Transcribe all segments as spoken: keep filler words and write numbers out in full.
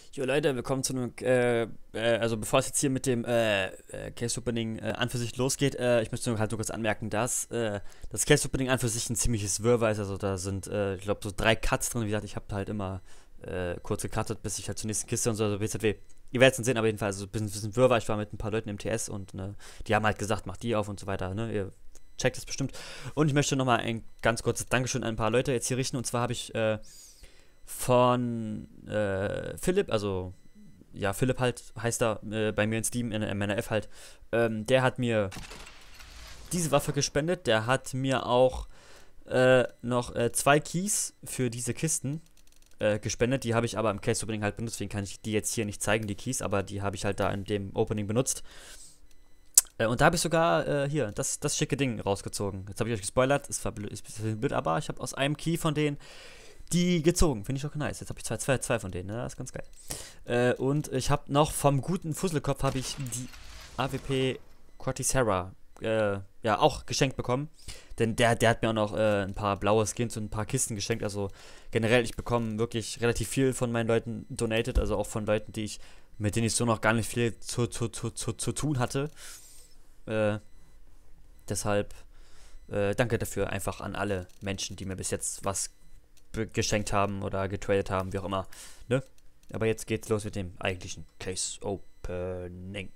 Jo Leute, willkommen zu einem, äh, äh, also bevor es jetzt hier mit dem äh, äh, Case Opening äh, an für sich losgeht, äh, ich möchte nur halt nur kurz anmerken, dass äh, das Case Opening an für sich ein ziemliches Wirrwarr ist, also da sind, äh, ich glaube, so drei Cuts drin, wie gesagt, ich habe halt immer äh, kurz gecuttet, bis ich halt zur nächsten Kiste und so, also B Z W. Ihr werdet es dann sehen, aber jedenfalls, also ein bisschen, bisschen Wirrwarr, ich war mit ein paar Leuten im T S und ne, die haben halt gesagt, mach die auf und so weiter, ne, ihr checkt es bestimmt. Und ich möchte nochmal ein ganz kurzes Dankeschön an ein paar Leute jetzt hier richten, und zwar habe ich, äh, von äh, Philipp, also ja, Philipp halt heißt er äh, bei mir in Steam, in, in meiner F halt, ähm, der hat mir diese Waffe gespendet, der hat mir auch äh, noch äh, zwei Keys für diese Kisten äh, gespendet, die habe ich aber im Case Opening halt benutzt, deswegen kann ich die jetzt hier nicht zeigen, die Keys, aber die habe ich halt da in dem Opening benutzt. Äh, und da habe ich sogar äh, hier das, das schicke Ding rausgezogen. Jetzt habe ich euch gespoilert, ist, verblö- ist ein bisschen blöd, aber ich habe aus einem Key von denen die gezogen. Finde ich auch nice. Jetzt habe ich zwei, zwei, zwei von denen, ne? Das ist ganz geil. Äh, und ich habe noch vom guten Fusselkopf habe ich die A W P Cortisera äh, ja auch geschenkt bekommen. Denn der, der hat mir auch noch äh, ein paar blaue Skins und ein paar Kisten geschenkt. Also generell, ich bekomme wirklich relativ viel von meinen Leuten donated. Also auch von Leuten, die ich, mit denen ich so noch gar nicht viel zu, zu, zu, zu, zu tun hatte. Äh, deshalb äh, danke dafür einfach an alle Menschen, die mir bis jetzt was geschenkt haben oder getradet haben, wie auch immer. Ne? Aber jetzt geht's los mit dem eigentlichen Case Opening.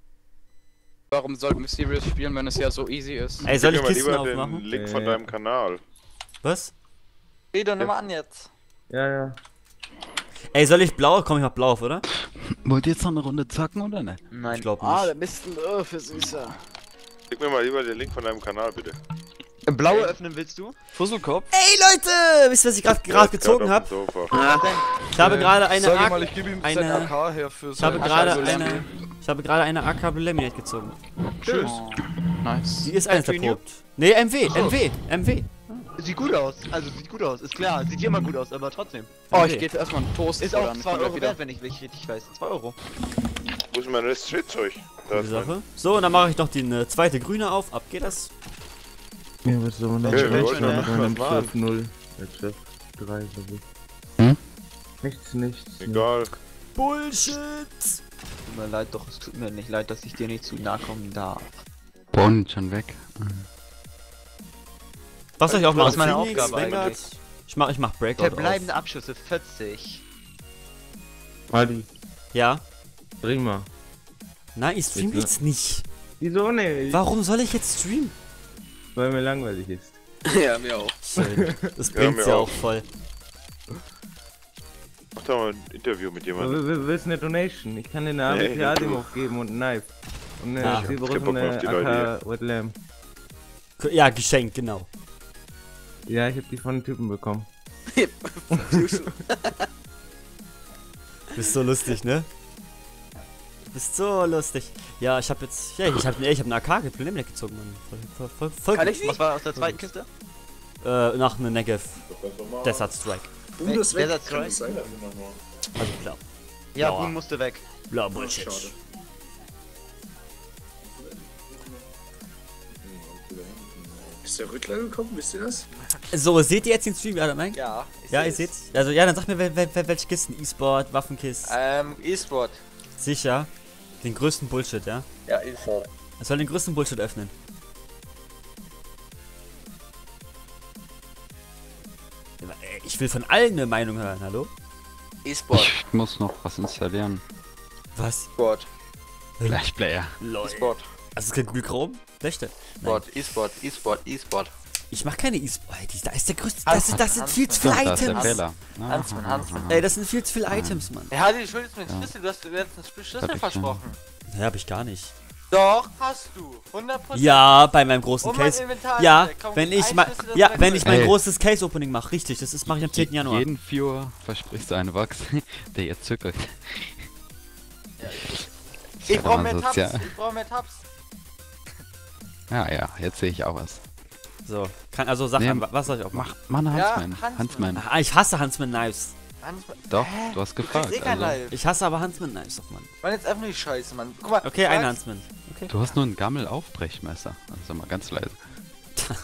Warum sollten Mysterious spielen, wenn es ja so easy ist? Ey, soll ich Gib mir Kisten lieber aufmachen? den Link Äh. von deinem Kanal. Was? Geh doch nicht mal an jetzt. Ja, ja. Ey, soll ich blau? Komm, ich mach blau auf, oder? Wollt ihr jetzt noch eine Runde zocken oder ne? Nein. Ich glaube Ah, nicht. der Mist ein Öl für Süßer. Gib mir mal lieber den Link von deinem Kanal, bitte. Blaue öffnen willst du? Fusselkopf? Ey, Leute! Wisst ihr, was ich gerade Der gerade ist gezogen grad habe? auf dem Sofa. Ich habe gerade eine Sag ihm A mal, ich gebe ihm eine- sein A K her für Ich habe sein gerade A K eine Ich habe gerade eine A K Blue Laminate gezogen. Tschüss. Nice. Die ist eins erprobt. Nee, M W, M W, M W. Sieht gut aus, also sieht gut aus, ist klar, sieht immer gut aus, aber trotzdem. Oh, ich gebe erstmal einen Toast. Ist vor, auch dann zwei kommt er Euro wieder. wert, wenn ich mich richtig weiß. zwei Euro. Wo ist mein Restrittzeug? Da Die ist mein... Sache. So, und dann mache ich noch die eine zweite grüne auf. Ab geht das. Ja, was soll man denn? Okay, Ich wir noch wollten mit ja einem was zwölf null. Ja, zwölf drei, glaube ich. Hm? Nichts, nichts. Egal. Bullshit! Tut mir leid, doch es tut mir nicht leid, dass ich dir nicht zu nahe kommen darf. Bonn schon weg. Was soll ich auch Was machen? ist meine Phoenix, Aufgabe Vanguard? eigentlich? Ich mach, ich mach Breakout Verbleibende auf. Abschüsse vierzig. Adi, Ja. prima. Nein, ich stream Bitte. jetzt nicht. Wieso nicht? Warum soll ich jetzt streamen? Weil mir langweilig ist. Ja, mir auch. Schön. Das Ja, bringt's mir ja auch. auch voll. Mach doch mal ein Interview mit Aber jemandem. wir- wir willst eine Donation. Ich kann dir eine A W P Nee, Adim du. aufgeben und ein Knife. Und Ah. eine Ich hab keinen Bock mehr auf die silberne Leute A K Wet Lamb. Ja, geschenkt, genau. Ja, ich hab die von den Typen bekommen. Du bist so lustig, ne? Du bist so lustig. Ja, ich hab jetzt. Ja, ich hab, nee, ich hab eine A K Problem gezogen, Mann. Voll, voll, voll, voll Kann gut. ich Was war aus der zweiten Kiste? Äh, nach einer Negev Desert Strike. Boom ist weg. Desert Kann Strike? das sein? Also blau. Ja, Boah. Boom musste weg. Blau Bullshit. Schade. Ist der Rüttler gekommen, wisst ihr das? So, seht ihr jetzt den Stream, ja, Mike? Ja. ich Ja, ihr seh's. seht. Also, ja, dann sag mir, wel, wel, wel, welche Kisten. E-Sport, Waffenkist. Ähm, E-Sport. Sicher. Den größten Bullshit, ja? Ja, E-Sport. Es soll den größten Bullshit öffnen. Ich will von allen eine Meinung hören, hallo? E-Sport. Ich muss noch was installieren. Was? Sport. Flashplayer. Lol. E-Sport. Also, ist kein Google Chrome? Schlechte. Sport. E-Sport. E-Sport. E-Sport. Ich mach keine E-Sport. Ey, die- Da ist der größte. Das, ist, das sind viel zu So, viele da ist der Items. Fehler. Ah, Huntsman, ah, Huntsman. ah, Ey, das sind viel zu viele Items, Mann. Ja, du schuldest mir den Schlüssel. Du hast mir jetzt einen Schlüssel Hab ich versprochen. Ja, hab ich gar nicht. Doch, hast du. hundert Prozent. Ja, bei meinem großen Und mein Case. Inventar Ja, ist weg. Komm, wenn ich ein mal, Schlüssel, das ja, weg wenn ist. ich mein Ey. großes Case Opening mache, richtig, das ist mache ich am zehnten Januar. Jeden Viewer versprichst du eine Box, der jetzt zögert. Ich brauch mehr Also, Tabs. ja. Ich brauch mehr Tabs. Ja, ja, jetzt sehe ich auch was. So, kann also sag Nee, an, was soll ich auch machen? Mach, mach eine Ja, Huntsman. Huntsman. Huntsman. Ah, ich hasse Huntsman Knives. Huntsman. Doch, Hä? du hast Du kriegst gefragt. eh kein Also. Live. Ich hasse aber Huntsman Knives, doch, Mann. Mann, jetzt einfach nur die Scheiße, Mann. Guck mal. Okay, du ein weißt- Huntsman. Okay. Du hast nur ein Gammel-Aufbrechmesser. Also sag mal ganz leise.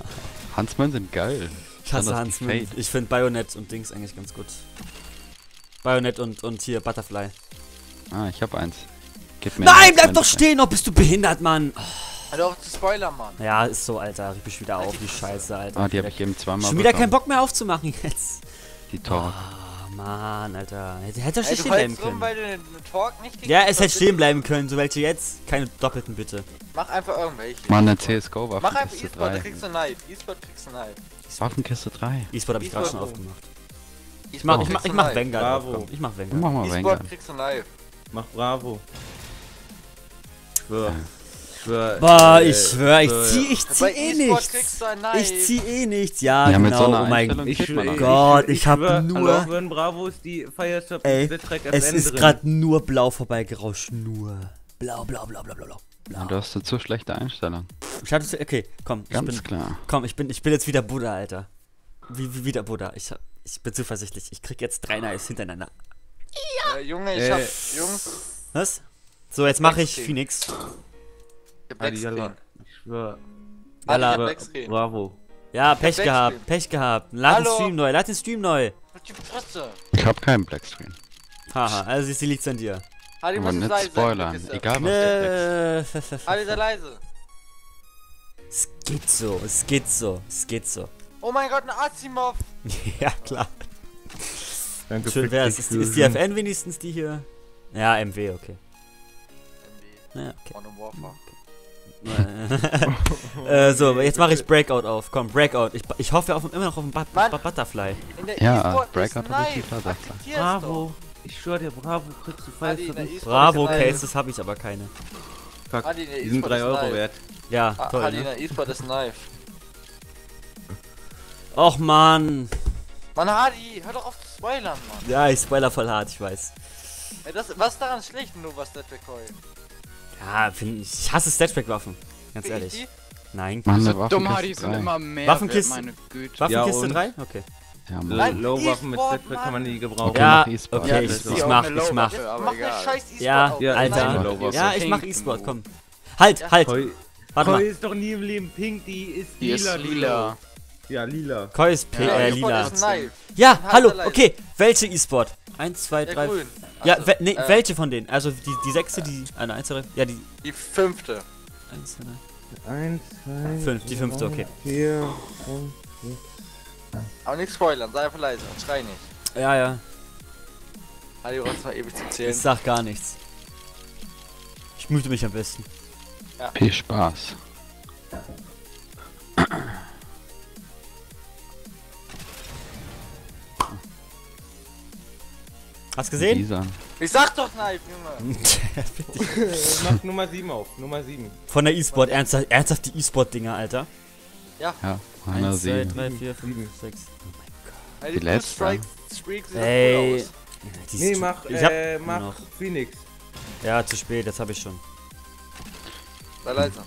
Huntsman sind geil. Ich hasse Besonders die Huntsman. Fade. Ich finde Bayonet und Dings eigentlich ganz gut. Bayonet und, und hier Butterfly. Ah, ich hab eins. Gib mir Nein, eins, bleib wenn doch du- stehen, oh, bist du behindert, Mann. Hör auf zu spoilern, Mann. Ja, ist so, Alter. Rieb ich wieder auf, die Scheiße, Alter. Ah, die habe ich eben zweimal Schon wieder bekommen. keinen Bock mehr aufzumachen jetzt. Die Tor. Ah, Mann, Alter. Hätte, hätte doch Ey, stehen du bleiben heulst rum, können. weil du den Talk nicht gekriegt Ja, es hast, hätte stehen bitte. bleiben können, so welche jetzt. Keine doppelten, bitte. Mach einfach irgendwelche. Mann, eine C S G O Mach einfach Waffenkiste E-Sport, da drei. kriegst du ein Knife. E-Sport kriegst du ein Knife. Waffenkiste drei. E-Sport habe ich gerade schon E-Sport. aufgemacht. Ich E-Sport mach, ich kriegst mach, du ich ein mach Knife. Vanguard Bravo. auf, komm. Ich mach Mach Vanguard. mal E-Sport Vanguard. kriegst du ein Knife. Mach Bravo. Ich schwör. Ich schwör. Boah, äh, ich schwör, ich schwör, zieh, ich zieh Bei eh E-Sport nichts. kriegst du ein Knife. Ich zieh eh nichts. Ja, Ja, mit genau. so einer Oh mein Einstellung Ich kriegt man schwör, auch. Gott, ich hab schwör, nur- Ich schwör, in Bravo ist die Fireshop Ey, Track es ist gerade nur blau vorbeigerauscht. Nur. Blau, blau, blau, blau, blau, blau. Ja, du hast eine zu schlechte Einstellung. Ich hatte, okay, komm, ich Ganz bin, klar. komm, ich bin, ich bin jetzt wieder Buddha, Alter. Wie, wie wieder Buddha. Ich, hab- ich bin zuversichtlich. Ich krieg jetzt drei Knives hintereinander. Äh, Junge, ich Äh. hab. Jungs, Was? So, jetzt mache ich Blackscreen. Phoenix. ich hab Adi, Blackscreen. Jalla. Ich schwör. Adi, ich Jalla. hab schwör, Blackscreen. Bravo. Ja, Pech Backstream. gehabt, Pech gehabt. Lad den Hallo. Stream neu, lad den Stream neu. Halt die Fresse. Ich hab keinen Blackscreen. Haha, also sie liegt's an dir. Adi, Aber muss nicht leise sein. spoilern. Kiste. Egal was der Ne, Adi, sei leise. es geht so, es geht so, es geht so. Oh mein Gott, ein Azimov. Ja, klar. Danke Schön für wär's. die Ist, ist die F N wenigstens die hier? Ja, M W, okay. Ja, okay. Modern Warfare. äh, so, jetzt mache ich Breakout auf. Komm, Breakout. Ich, ich hoffe auf, immer noch auf einen But Mann. But Butterfly. In der Ja, E-Sport Breakout ist ein hab ich Knife. die Karte. Akzeptier's Bravo. Ich schwör dir, Bravo kriegst du doch. Adi, in der Fireshop. E-Sport Bravo ist ein Knife. Cases habe ich aber keine. Fuck, Adi, in der die sind E-Sport drei ist ein Euro Knife. Ja, wert. Ah, toll, Adi, in ne? der E-Sport ist ein Knife. Och, Mann. Mann, Adi, hör doch auf zu spoilern, Mann. Ja, ich spoiler voll hart, ich weiß. Ey, das, was ist daran schlecht, nur was Deadback Coil? Ja, find ich, ich hasse Statback-Waffen. Ganz ehrlich. Nein. Mann, So eine dumm, Waffenkiste Hadi, sind drei. immer mehr. Waffenkiste- Meine Güte. Waffenkiste und? drei? Okay. Ja, Mann. Nein, Low-Waffen mit E-Sport, Setback kann man Mann. nie gebrauchen. Okay, Ja, mach E-Sport. okay, Ja, ich, das ist ich auch mach, eine ich mach. Low-Waffe. Jetzt Aber mach egal. den scheiß E-Sport Ja, auf. Ja, Nein, Alter. Nein, Low-Waffe. Ja, ich mach Pink E-Sport, du. komm. Halt, Ja. halt. Koi, Warte Koi mal. ist doch nie im Leben pink, die ist Die ist lila. lila. Ja, lila. Koi ist P Ja, äh, E-Sport lila. ist ein Knife. Ja, Halt hallo, leise. okay. Welche E-Sport? Eins, zwei, Der drei. grün. Ja, Also, we nee, äh, welche von denen? Also die, die sechste, die. Eine, eins, zwei, drei. Ja, die. Die fünfte. Eins, zwei, drei. Eins, zwei, Fünf, die fünfte, okay. vier, fünf. Aber nicht spoilern, sei einfach leise und schrei nicht. Ja, ja. Adi, du brauchst mal ewig zu Ich zählen. sag gar nichts. Ich müde mich am besten. Viel Spaß. Hast gesehen? Dieser. Ich sag doch Knife, Junge. Mach Nummer sieben auf. Nummer sieben. Von der E-Sport, ernsthaft, ernsthaft die E-Sport-Dinger, Alter. Ja, einer Eins, zwei, sieben. drei, vier, fünf, Sieben. sechs. Ey, Die die letzte. Strike Streak sieht Ey. doch cool aus. Die Nee, ist- mach, ich hab äh, nur mach noch. Phoenix. Ja, zu spät, das habe ich schon. Sei leise.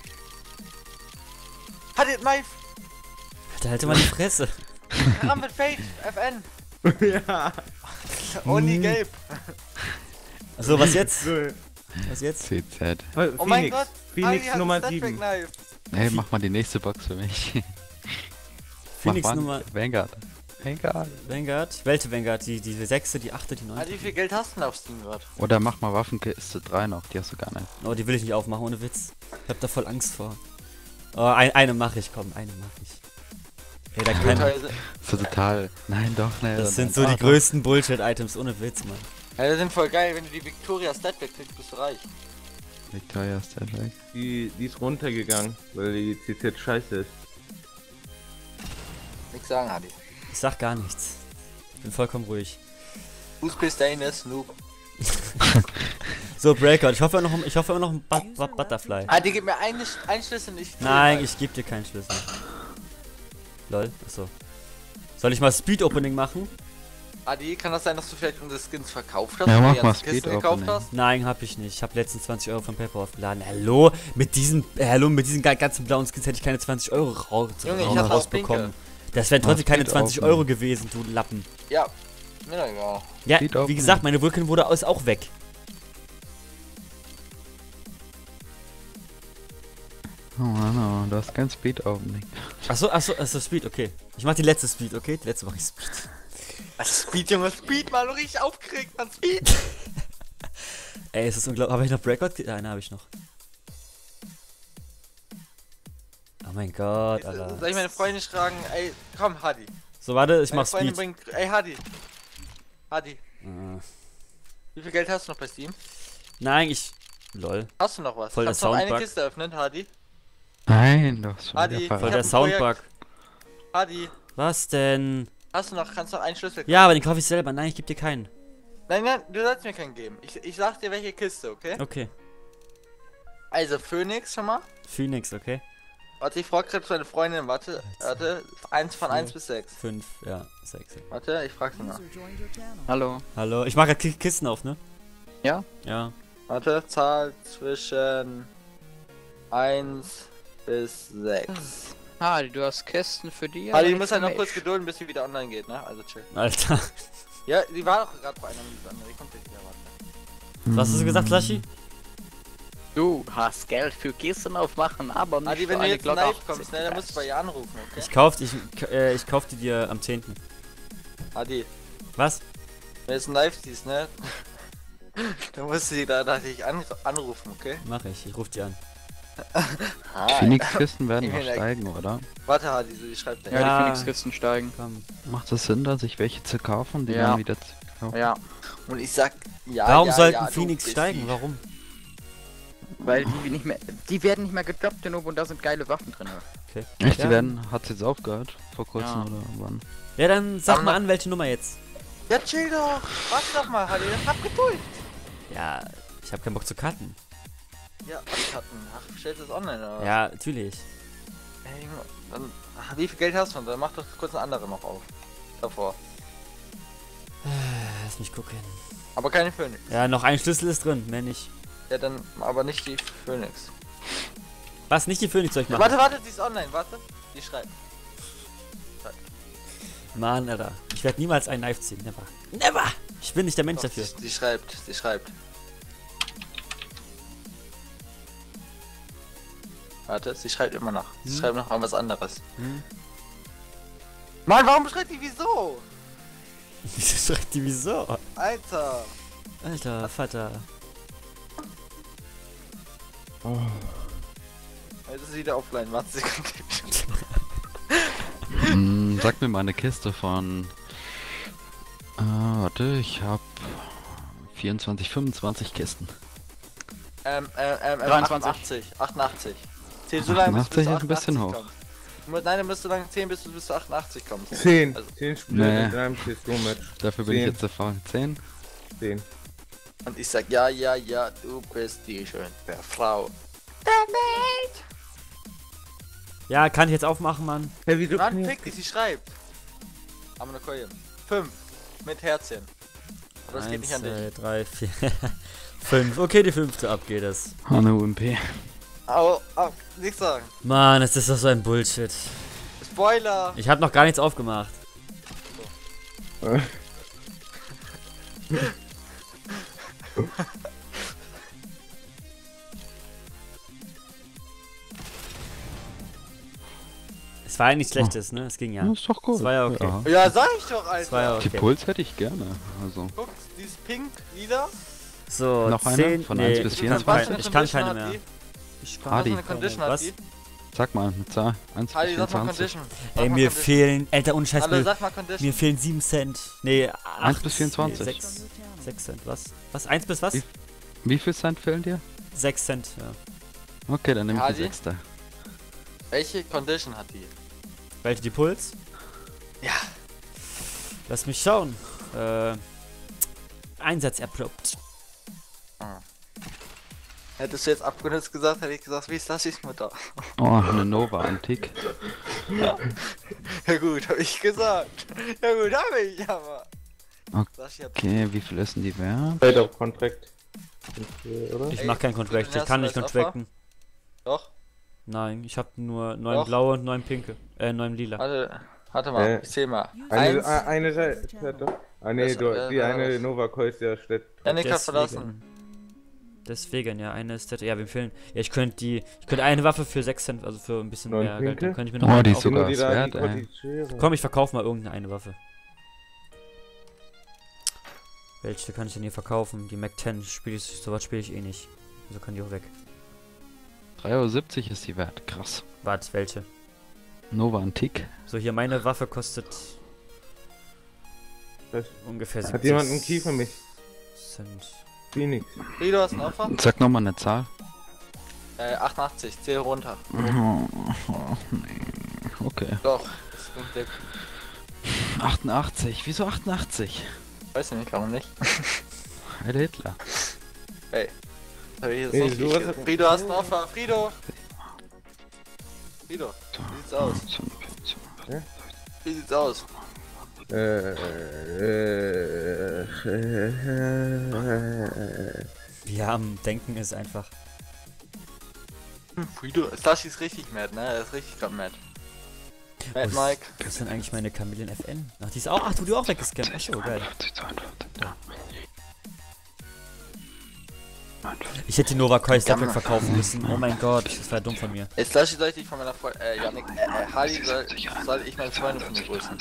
Hat ihr Knife? Alter, halt mal die Fresse. Ram mit Fake, F N. Ja. Only gelb. So, was jetzt? So. Was jetzt? C Z. Phoenix. Oh mein Gott. Phoenix Adi hat Nummer ein sieben. Knife. Hey, mach mal die nächste Box für mich. Phoenix Mach Nummer. Vanguard. Vanguard. Vanguard? Welche Vanguard? Die, die sechste, die achte, die Adi, neunte? wie viel Geld hast du denn auf Steam gerade? Oder mach mal Waffenkiste drei noch, die hast du gar nicht. Oh, die will ich nicht aufmachen, ohne Witz. Ich hab da voll Angst vor. Oh, ein, eine mache ich, komm, eine mache ich. Ey, da kann. So total. Nein, doch nicht. Das sind so die größten Bullshit-Items, ohne Witz, Mann. Ja, die sind voll geil, wenn du die Victoria Statback kriegst, bist du reich. Victoria Stat weg. Die, die ist runtergegangen, weil die C Z scheiße ist. Nix sagen, Adi. Ich sag gar nichts. Bin vollkommen ruhig. Fußpiste ist Noob. So, Breakout, ich hoffe noch, ich hoffe noch ein But But Butterfly. Adi, gib mir einen, einen Schlüssel nicht. Nein, ich geb dir keinen Schlüssel. Lol, achso. Soll ich mal Speed Opening machen? Adi, kann das sein, dass du vielleicht unsere Skins verkauft hast? Ja, und mach die mal ganzen Kisten Speed gekauft Opening. hast? Nein, hab ich nicht. Ich hab letztens zwanzig Euro von PayPal aufgeladen. Hallo? Mit diesen, äh, hallo, mit diesen ga- ganzen blauen Skins hätte ich keine zwanzig Euro raus, Junge, ich raus- hatte auch rausbekommen. Das wären Mach trotzdem keine Speed zwanzig Opening. Euro gewesen, du Lappen. Ja, mir doch egal. Ja, Speed wie Opening. gesagt, meine Vulkan wurde ist auch weg. Oh Mann, oh, du hast kein Speed Opening. Achso, achso, achso, Speed, okay. Ich mach die letzte Speed, okay? Die letzte mach ich Speed. Also Speed, Junge, Speed, mal noch richtig aufgeregt, man, Speed. Ey, es ist unglaublich. Habe ich noch Breakout? Nein, habe ich noch. Oh mein Gott, Alter. Soll ich meine Freundin fragen, ey, komm, Hadi. So, warte, ich Meine mach Freundin Speed. bringt, ey, Hadi. Hadi, Äh, wie viel Geld hast du noch bei Steam? Nein, ich... Lol. Hast du noch was? Voll der Kannst du noch eine Soundbug. Kiste öffnen, Hadi? Nein, du hast schon Adi, wieder ich Voll hab falsch. der ein Soundbug. Hadi, Was denn? hast du noch, kannst du noch einen Schlüssel? Ja, aber den kaufe ich selber. Nein, ich gebe dir keinen. Nein, nein, du sollst mir keinen geben. Ich, ich sag dir welche Kiste, okay? Okay. Also Phoenix schon mal. Phoenix, okay. Warte, ich frag gerade deine Freundin, warte, warte, eins von eins bis sechs. Fünf, ja, sechs. Warte, ich frag sie mal. Hallo. Hallo, ich mache gerade Kisten auf, ne? Ja? Ja. Warte, Zahl zwischen eins bis sechs. Ah, du hast Kästen für die. Hadi, du musst halt noch kurz gedulden, bis sie wieder online geht, ne? Also chill. Alter. Ja, die war doch gerade vor einer Minute online, die kommt gleich wieder, warte. Was hast du gesagt, Lashi? Du hast Geld für Kisten aufmachen, aber nicht Hadi, für wenn du eine jetzt Glock live achtzig kommst, ne, dann musst du bei ihr anrufen, okay? Ich kauf, ich, äh, ich kauf die dir am zehnten. Hadi, Was? wenn du jetzt ein Live siehst, ne? Dann musst du sie da natürlich an, anrufen, okay? Mach ich, ich ruf die an. Ah, Phoenix-Kisten werden Ich noch bin da- steigen, oder? Warte, Hadi, so, die schreibt Ja, ja. Ja. die Phoenix-Kisten steigen. Komm. Macht es Sinn, dass ich welche zu kaufen, die Ja. dann wieder zu kaufen? Ja, Und ich sag, ja, Warum ja, sollten ja, du Phoenix bist steigen? die- Warum? weil die nicht mehr, die werden nicht mehr gedroppt, Nob, und da sind geile Waffen drin. Okay. Echt, Ja. die werden, hat's jetzt aufgehört? Vor kurzem Ja. oder wann? Ja, dann sag Sag mal mal- an, welche Nummer jetzt. Ja, chill doch! Warte doch mal, Hadi, hab Geduld! Ja, ich hab keinen Bock zu cutten. Ja, was hatten? Ach, stellst du das online, oder? was? Ja, natürlich. Ey, Junge, dann, ach, wie viel Geld hast du? Dann mach doch kurz eine andere noch auf. Davor. Lass mich gucken. Aber keine Phoenix. Ja, noch ein Schlüssel ist drin, mehr nicht. Ja, dann, aber nicht die Phoenix. Was, nicht die Phoenix soll ich machen? Warte, warte, die ist online, warte. Die schreibt. Mann, Alter. Ich werde niemals einen Knife ziehen. Never. Never! Ich bin nicht der Mensch Doch, dafür. Die, die schreibt, die schreibt. Warte, sie schreibt immer noch. Sie Hm. schreibt noch mal was anderes. Hm? Mann, warum schreibt die wieso? Wieso schreibt die wieso? Alter. Alter, Vater. Jetzt ist sie wieder offline, warte Sekunde. Hm, sag mir mal eine Kiste von... Äh, warte, ich hab... vierundzwanzig, fünfundzwanzig Kisten. Ähm, ähm, ähm, ähm, dreiundzwanzig. achtundachtzig. achtundachtzig. Zähl so lange, bis du bis achtundachtzig zu ist ein bisschen achtundachtzig hoch. kommst. Du musst- Nein, du musst so lange zählen, bis du bis zu achtundachtzig kommst. zehn. Also- zehn Spiele Nee. mit einem C S G O Match. Dafür bin ich Zehn. jetzt erfahren. zehn? zehn. Und ich sag, ja, ja, ja, du bist die schönste Frau. Ja, kann ich jetzt aufmachen, Mann? Hey, wieso Mann, kann fick ich... dich, sie schreibt. Aber eine Keule. Fünf. Mit Herzchen. Aber das geht nicht an dich. zwei, drei, vier, fünf. Okay, die fünfte, ab geht es. Hanne U M P. Au, au, nichts sagen. Mann, es ist doch so ein Bullshit. Spoiler! Ich habe noch gar nichts aufgemacht. Es war eigentlich schlechtes, ne? Es ging ja. Ja, ist doch gut. Das war ja okay. Ja. Ja, sag ich doch, Das war ja Alter. Die okay. Puls hätte ich gerne. Also. Guck, dieses Pink, lila. So, Noch eine? zehn, Von nee, eins bis ich kann vierundzwanzig? keine- Ich kann keine mehr. Ich kann Was Hadi. für eine Condition hat Was? die? Sag mal, eine Zahl. eins bis Hadi, sag mal vierundzwanzig. Condition. Sag Ey, mal mir Condition. fehlen, Alter, ohne Scheiß, Hallo, mir, sag mal Condition. mir fehlen sieben Cent. Nee, eins acht bis vierundzwanzig. Nee, sechs, sechs Cent, was? Was? eins bis was? Wie- Wie viel Cent fehlen dir? sechs Cent, ja. Okay, dann nehme ich die Hadi? sechste. Welche Condition hat die? Welche die Puls? Ja. Lass mich schauen. Äh, Einsatz erprobt. Hättest du jetzt abgenutzt gesagt, hätte ich gesagt, wie ist das jetzt Mutter? Oh, eine Nova Antik. Ja gut, hab ich gesagt. Ja gut, hab ich, aber. Okay. Sag ich, hab- Okay, wie viel ist denn die wert? Trade of Contract. Oder? Ich Ey, mach keinen Contract, den ich hast kann du nicht als Offer? contracten. Doch, Nein, ich hab nur neun Doch. blaue und neun pinke. Äh, neun lila. warte, warte mal, Äh, ich zähl mal. Eine, Eins, eine, eine Seite. Ah nee, Das- du, äh, die äh, eine was? Nova Coil ist ja schlecht. Janik hat verlassen. Deswegen, ja, eine ist ja, wir fehlen. Ja, ich könnte die, ich könnte eine Waffe für sechs Cent, also für ein bisschen Neun mehr Geld, Pinke? dann könnte ich mir noch Oh, eine die ist aufbauen. sogar Nur die da, wert, die ey. Konditioniere. Komm, ich verkaufe mal irgendeine Waffe. Welche kann ich denn hier verkaufen? Die Mac zehn spiele ich, sowas spiele ich eh nicht. Also kann die auch weg. drei Euro siebzig ist die wert. Krass. Warte, welche? Nova Antique. So, hier meine Waffe kostet Was? ungefähr siebzig Hat jemand einen Key für mich? Cent. Phoenix. Frido, hast du ein Opfer? Sag nochmal eine Zahl. Äh, achtundachtzig, zähl runter. Oh, oh, nee. Okay. Doch, das ist ein Glück. achtundachtzig. Wieso achtundachtzig? Weiß ich nicht, warum nicht. Heil Hitler. Hey. Hab ich jetzt Ey, nicht sowas gekriegt. hat- Frido, hast du ein Opfer? Frido! Frido, wie sieht's aus? Wie sieht's aus? Äh, äh, äh, Wir haben Denken ist einfach. Frido, Slashi ist richtig mad, ne? Er ist richtig grad mad. Mad Was- Mike. Was ist denn eigentlich meine Chameleon F N? Ach, die ist auch. Ach, du die auch weggescannt. Ach so, geil. Ich hätte die Nova Koi Stepback verkaufen müssen. Oh mein Gott, das war dumm von mir. Ey, Slashi, soll ich dich von meiner Freundin, äh, Janik, äh, äh, Harley, soll, soll ich meine Freundin von mir grüßen?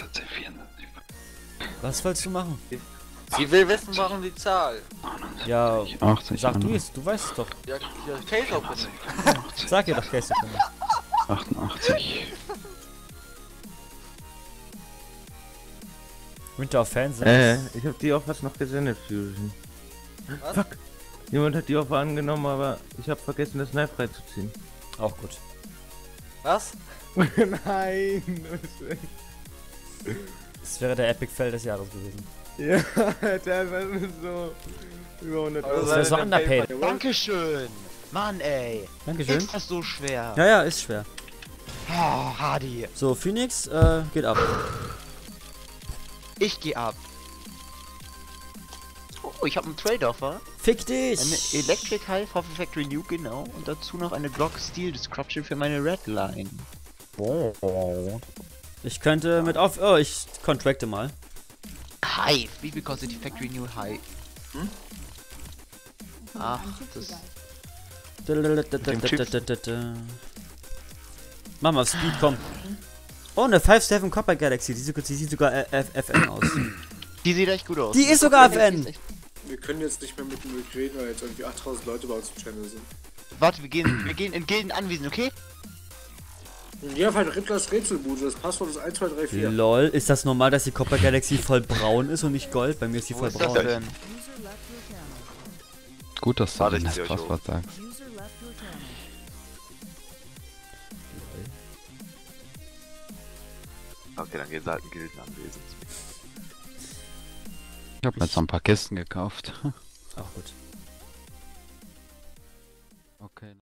Was wolltest du machen? Sie will wissen, warum die Zahl. Ja, achtzig. sag du es, du weißt es doch. Ja, ja, Case Opening. Sag ihr doch, Case Opening. achtundachtzig. Winter of Fans. äh, ich hab die Offers noch gesendet, Fusion. Was? Fuck. Jemand hat die Offer angenommen, aber ich hab vergessen, das Knife reinzuziehen. Auch gut. Was? Nein! Das wäre der Epic Fail des Jahres gewesen. Ja, das ist so über hundert Aber Euro. Das wäre so underpaid. Dankeschön! Mann ey! Dankeschön. Ist das so schwer? Ja, ja, ist schwer. Oh, Hardy! So, Phoenix, äh, geht ab. Ich geh ab. Oh, ich habe einen Trade-Offer. Fick dich! Eine Electric Hive Hoffe Factory New, genau. Und dazu noch eine Glock Steel Disruption für meine Redline. Oh. Ich könnte mit auf. Oh, ich contracte mal. Hive! Wie viel kostet die Factory New Hive? Hm? Ach, das... Mach mal Speed, komm. Oh, eine fünf sieben Copper Galaxy. Die sieht, die sieht sogar äh, F- FN aus. Die sieht echt gut aus. Die ist sogar F N. Wir können jetzt nicht mehr mit dem Rick reden, weil jetzt irgendwie achttausend Leute bei uns im Channel sind. Warte, wir gehen, wir gehen in Gilden anwiesen, okay? Ja, auf ein Riplers Rätselbude, das Passwort ist eins zwei drei vier. Lol, ist das normal, dass die Copper Galaxy voll braun ist und nicht gold? Bei mir ist sie Wo voll ist das braun. denn? Gut, dass du Warte, das ich zieh euch Passwort sagst. Okay, dann gehen sie halt in Gilden anwesend. Ich hab mir jetzt noch ein paar Kisten gekauft. Auch gut. Okay.